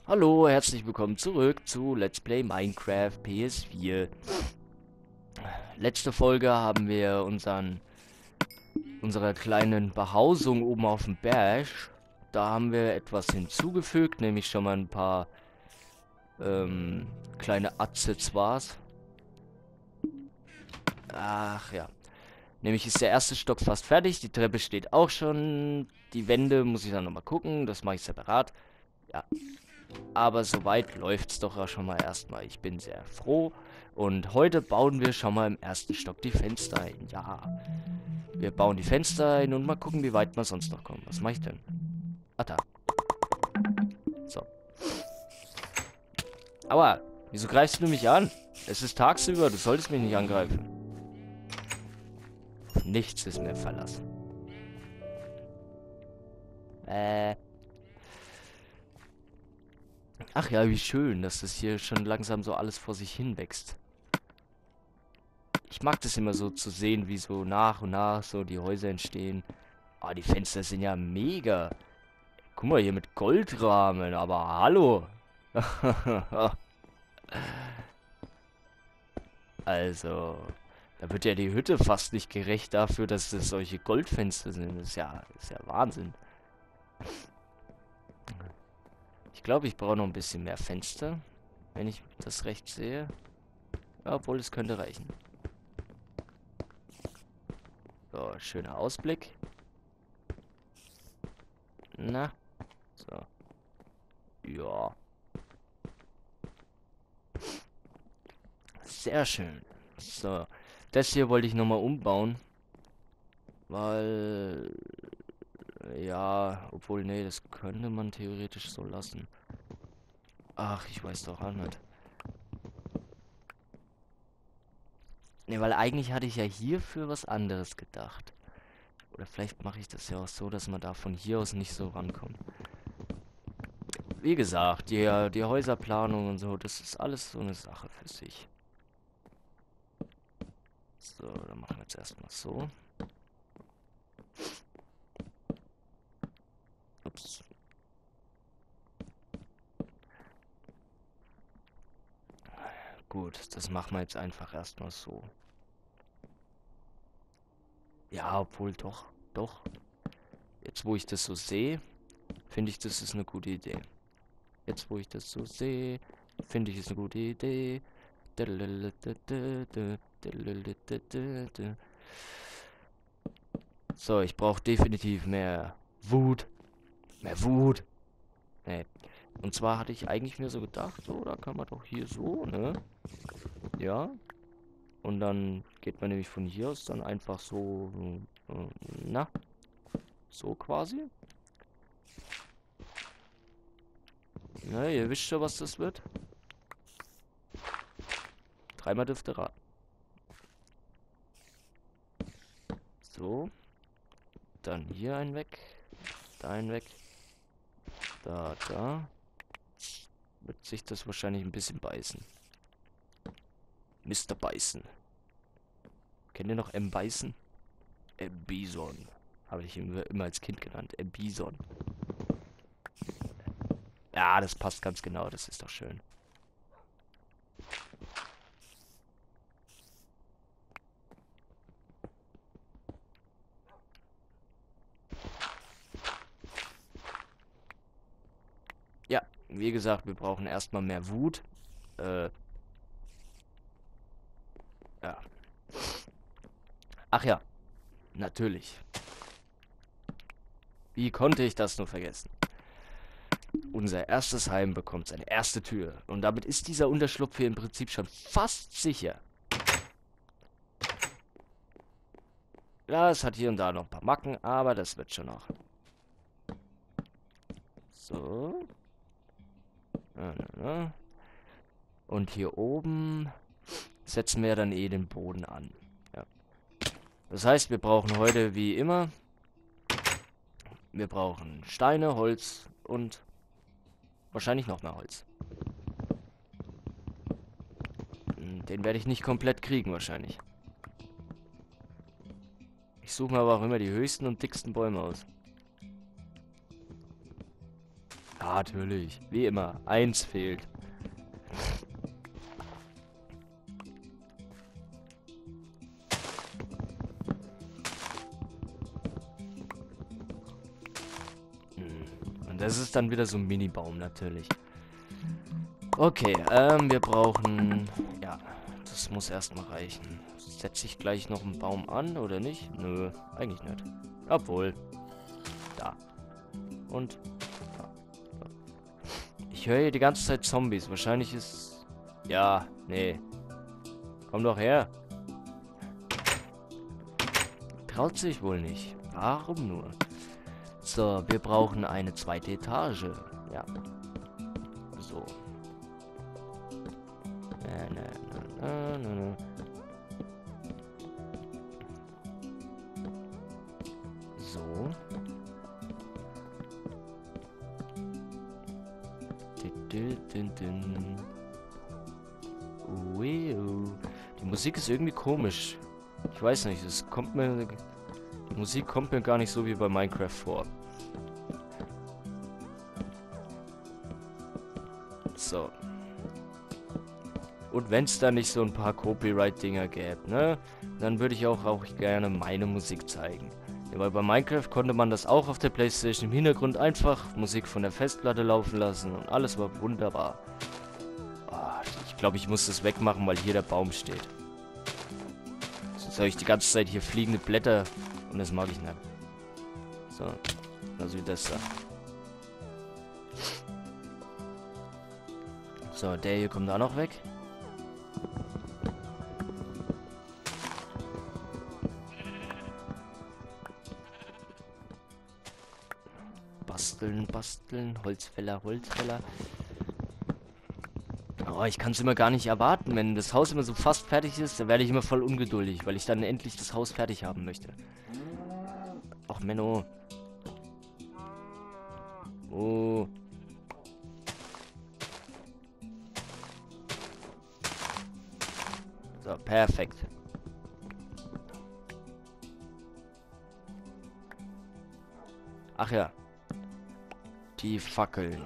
Hallo, herzlich willkommen zurück zu Let's Play Minecraft PS4. Letzte Folge haben wir unserer kleinen Behausung oben auf dem Berg, da haben wir etwas hinzugefügt, nämlich schon mal ein paar kleine Accessoires. Ach ja, nämlich ist der erste Stock fast fertig, die Treppe steht auch schon, die Wände muss ich dann nochmal gucken, das mache ich separat. Ja, aber soweit läuft's doch auch schon mal erstmal. Ich bin sehr froh. Und heute bauen wir schon mal im ersten Stock die Fenster ein. Ja, wir bauen die Fenster ein und mal gucken, wie weit wir sonst noch kommen. Was mache ich denn? Ah, da. So. Aua, wieso greifst du mich an? Es ist tagsüber, du solltest mich nicht angreifen. Nichts ist mir verlassen. Äh. Ach ja, wie schön, dass das hier schon langsam so alles vor sich hin wächst. Ich mag das immer so zu sehen, wie so nach und nach so die Häuser entstehen. Ah, die Fenster sind ja mega. Guck mal, hier mit Goldrahmen, aber hallo. Also, da wird ja die Hütte fast nicht gerecht dafür, dass das solche Goldfenster sind. Das ist ja Wahnsinn. Ich glaube, ich brauche noch ein bisschen mehr Fenster, wenn ich das recht sehe. Ja, obwohl, es könnte reichen. So, schöner Ausblick. Na, so. Ja, sehr schön. So, das hier wollte ich nochmal umbauen, weil ja, obwohl, nee, das könnte man theoretisch so lassen. Ach, ich weiß doch auch nicht. Nee, weil eigentlich hatte ich ja hier für was anderes gedacht. Oder vielleicht mache ich das ja auch so, dass man da von hier aus nicht so rankommt. Wie gesagt, die Häuserplanung und so, das ist alles so eine Sache für sich. So, dann machen wir jetzt erstmal so. Ups. Gut, das machen wir jetzt einfach erstmal so. Ja, obwohl doch, doch. Jetzt, wo ich das so sehe, finde ich, das ist eine gute Idee. Jetzt, wo ich das so sehe, finde ich es eine gute Idee. So, ich brauche definitiv mehr Wut. Mehr Wut. Nee. Und zwar hatte ich eigentlich mir so gedacht, so, da kann man doch hier so, ne? Ja. Und dann geht man nämlich von hier aus dann einfach so, na, so quasi. Na, ihr wisst schon, was das wird. Dreimal dürfte raten. So. Dann hier ein weg. Da ein weg. Da, da. Wird sich das wahrscheinlich ein bisschen beißen. Mr. Beißen. Kennt ihr noch M. Beißen? M. Bison. Habe ich ihn immer als Kind genannt. M. Bison. Ja, das passt ganz genau. Das ist doch schön. Ja, wie gesagt, wir brauchen erstmal mehr Wut. Ja. Ach ja, natürlich. Wie konnte ich das nur vergessen? Unser erstes Heim bekommt seine erste Tür. Und damit ist dieser Unterschlupf hier im Prinzip schon fast sicher. Ja, es hat hier und da noch ein paar Macken, aber das wird schon noch. So. Na, na, na. Und hier oben setzen wir dann eh den Boden an. Ja. Das heißt, wir brauchen heute wie immer, wir brauchen Steine, Holz und wahrscheinlich noch mehr Holz. Den werde ich nicht komplett kriegen wahrscheinlich. Ich suche mir aber auch immer die höchsten und dicksten Bäume aus. Ja, natürlich. Wie immer. Eins fehlt. Und das ist dann wieder so ein Mini-Baum natürlich. Okay, wir brauchen... Ja, das muss erstmal reichen. Setze ich gleich noch einen Baum an, oder nicht? Nö, eigentlich nicht. Obwohl. Da. Und... Da. Ich höre hier die ganze Zeit Zombies. Wahrscheinlich ist... Ja, nee. Komm doch her. Traut sich wohl nicht. Warum nur? So, wir brauchen eine zweite Etage. Ja. So. Na, na, na. So. Die Musik ist irgendwie komisch. Ich weiß nicht, es kommt mir... Die Musik kommt mir gar nicht so wie bei Minecraft vor. So. Und wenn es da nicht so ein paar Copyright-Dinger gäbe, ne? Dann würde ich auch gerne meine Musik zeigen. Ja, weil bei Minecraft konnte man das auch auf der PlayStation im Hintergrund einfach Musik von der Festplatte laufen lassen und alles war wunderbar. Ah, ich glaube, ich muss das wegmachen, weil hier der Baum steht. Sonst habe ich die ganze Zeit hier fliegende Blätter und das mag ich nicht. So, also wie das da. So, der hier kommt auch noch weg. Basteln, basteln, Holzfäller, Holzfäller. Oh, ich kann es immer gar nicht erwarten, wenn das Haus immer so fast fertig ist, dann werde ich immer voll ungeduldig, weil ich dann endlich das Haus fertig haben möchte. Ach, Menno. Oh. So, perfekt. Ach ja. Die Fackeln.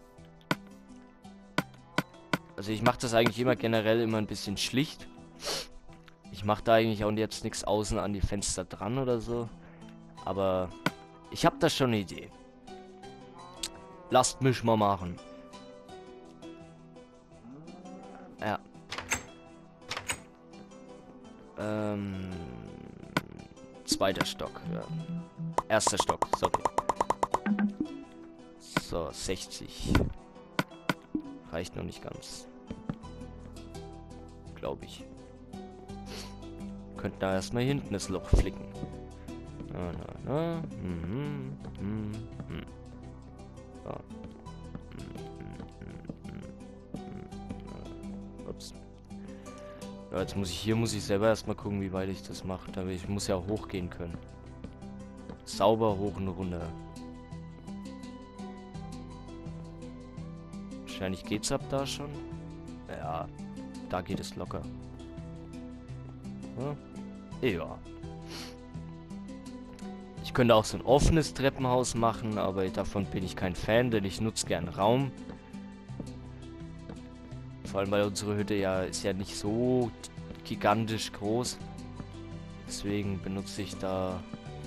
Also ich mache das eigentlich immer generell immer ein bisschen schlicht. Ich mache da eigentlich auch jetzt nichts außen an die Fenster dran oder so. Aber ich habe da schon eine Idee. Lasst mich mal machen. Ja. Zweiter Stock, ja. Erster Stock, sorry. So, 60. Reicht noch nicht ganz. Glaube ich. Könnten da erstmal hinten das Loch flicken. Na, na, na. So. Ups. Ja, jetzt muss ich selber erstmal gucken, wie weit ich das mache. Aber ich muss ja auch hochgehen können. Sauber hoch und runter. Wahrscheinlich geht's ab da schon. Ja, da geht es locker. Ja. Ja. Ich könnte auch so ein offenes Treppenhaus machen, aber davon bin ich kein Fan, denn ich nutze gern Raum. Vor allem, weil unsere Hütte ja ist ja nicht so gigantisch groß. Deswegen benutze ich da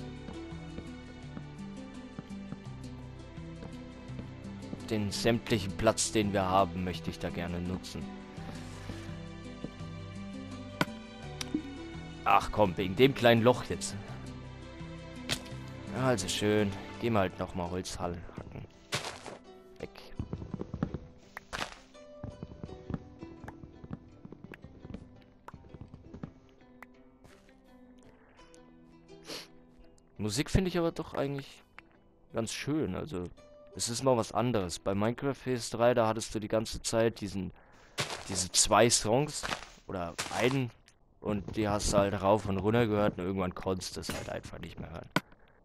den sämtlichen Platz, den wir haben, möchte ich da gerne nutzen. Ach komm, wegen dem kleinen Loch jetzt. Ja, also schön. Gehen wir halt nochmal Holz hacken. Weg. Musik finde ich aber doch eigentlich ganz schön. Also, es ist mal was anderes. Bei Minecraft PS3, da hattest du die ganze Zeit diese 2 Songs oder einen und die hast du halt rauf und runter gehört und irgendwann konntest du es halt einfach nicht mehr hören.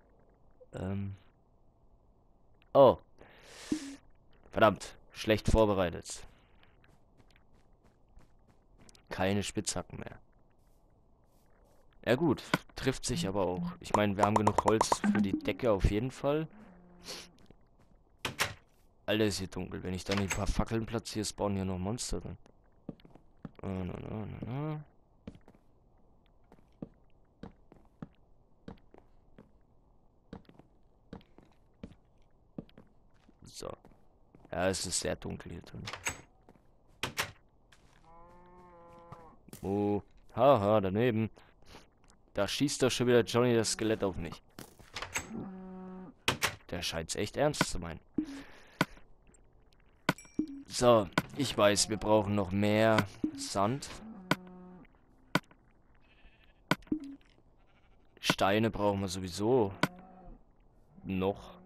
Oh. Verdammt. Schlecht vorbereitet. Keine Spitzhacken mehr. Ja gut, trifft sich aber auch. Ich meine, wir haben genug Holz für die Decke auf jeden Fall. Alter, ist hier dunkel. Wenn ich dann ein paar Fackeln platziere, spawnen hier noch Monster drin. So. Ja, es ist sehr dunkel hier drin. Oh. Haha, daneben. Da schießt doch schon wieder Johnny das Skelett auf mich. Der scheint es echt ernst zu meinen. So, ich weiß, wir brauchen noch mehr Sand. Steine brauchen wir sowieso noch.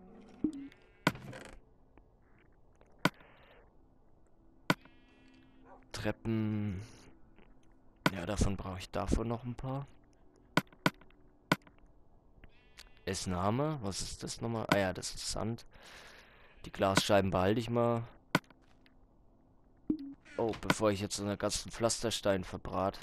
Treppen. Ja, davon brauche ich davon noch ein paar. Essnahme. Was ist das nochmal? Ah ja, das ist Sand. Die Glasscheiben behalte ich mal. Oh, bevor ich jetzt so einen ganzen Pflasterstein verbrate,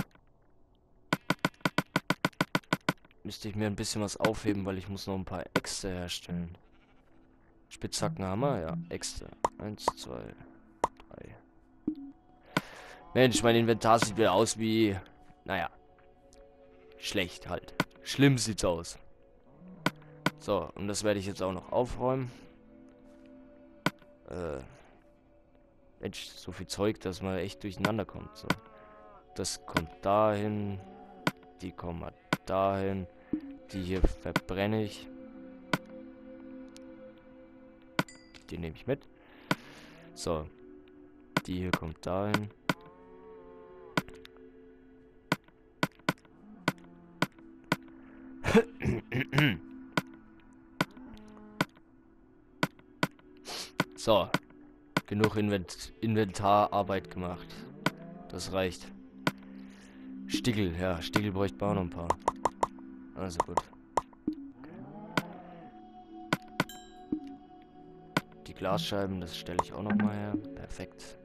müsste ich mir ein bisschen was aufheben, weil ich muss noch ein paar Äxte herstellen. Spitzhackenhammer, ja, Äxte. 1, 2, 3. Mensch, mein Inventar sieht wieder aus wie... Naja. Schlecht halt. Schlimm sieht's aus. So, und das werde ich jetzt auch noch aufräumen. Mensch, so viel Zeug, dass man echt durcheinander kommt. So. Das kommt dahin. Die kommen mal dahin. Die hier verbrenne ich. Die nehme ich mit. So. Die hier kommt dahin. So. Genug Inventararbeit gemacht. Das reicht. Stickel, ja. Stickel bräuchte man auch noch ein paar. Also gut. Die Glasscheiben, das stelle ich auch noch mal her. Perfekt.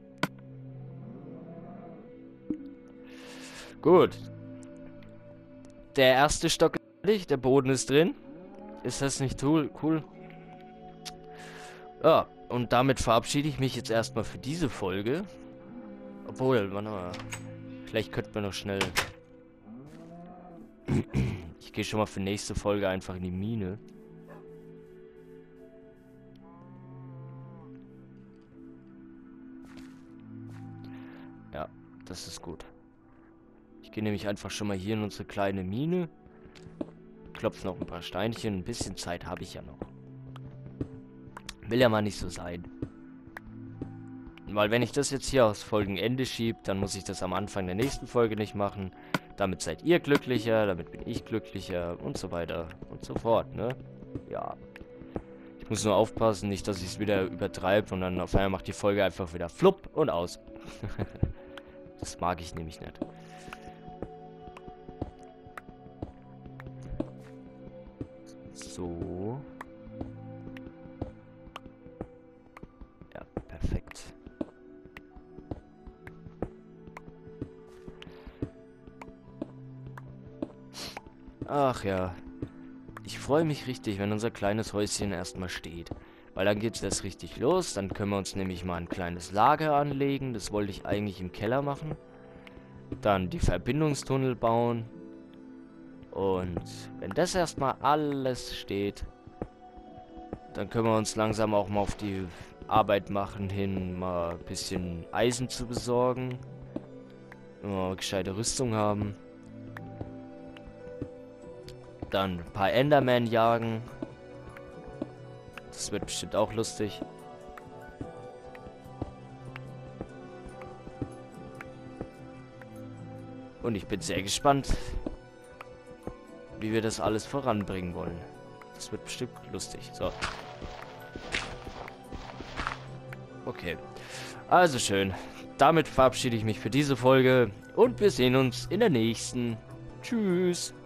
Gut. Der erste Stock ist fertig. Der Boden ist drin. Ist das nicht cool? Ja, und damit verabschiede ich mich jetzt erstmal für diese Folge. Obwohl, warte mal. Vielleicht könnten wir noch schnell... Ich gehe schon mal für nächste Folge einfach in die Mine. Ja, das ist gut. Ich gehe nämlich einfach schon mal hier in unsere kleine Mine. Klopfe noch ein paar Steinchen. Ein bisschen Zeit habe ich ja noch. Will ja mal nicht so sein. Weil wenn ich das jetzt hier aus Folgenende schiebe, dann muss ich das am Anfang der nächsten Folge nicht machen. Damit seid ihr glücklicher, damit bin ich glücklicher und so weiter und so fort, ne? Ja. Ich muss nur aufpassen, nicht, dass ich es wieder übertreibe und dann auf einmal macht die Folge einfach wieder flupp und aus. Das mag ich nämlich nicht. So. Ja, perfekt. Ach ja. Ich freue mich richtig, wenn unser kleines Häuschen erstmal steht. Weil dann geht es erst richtig los. Dann können wir uns nämlich mal ein kleines Lager anlegen. Das wollte ich eigentlich im Keller machen. Dann die Verbindungstunnel bauen. Und wenn das erstmal alles steht, dann können wir uns langsam auch mal auf die Arbeit machen hin, mal ein bisschen Eisen zu besorgen. Wenn wir mal gescheite Rüstung haben. Dann ein paar Enderman jagen. Das wird bestimmt auch lustig. Und ich bin sehr gespannt, wie wir das alles voranbringen wollen. Das wird bestimmt lustig. So. Okay. Also schön. Damit verabschiede ich mich für diese Folge. Und wir sehen uns in der nächsten. Tschüss.